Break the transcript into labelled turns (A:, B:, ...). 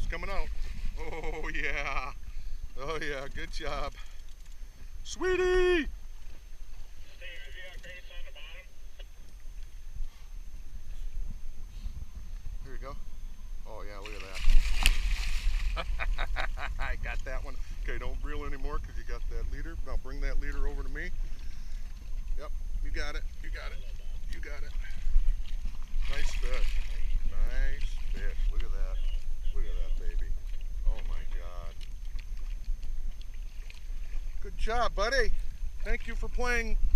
A: It's coming out. Oh yeah. Oh yeah, good job. Sweetie! Here you go. Oh yeah, look at that. I got that one. Okay, don't reel anymore because you got that leader. Now bring that leader over to me. Yep, you got it. You got it. You got it. Nice fish. Nice fish. Look at that. Look at that baby. Oh my God. Good job, buddy. Thank you for playing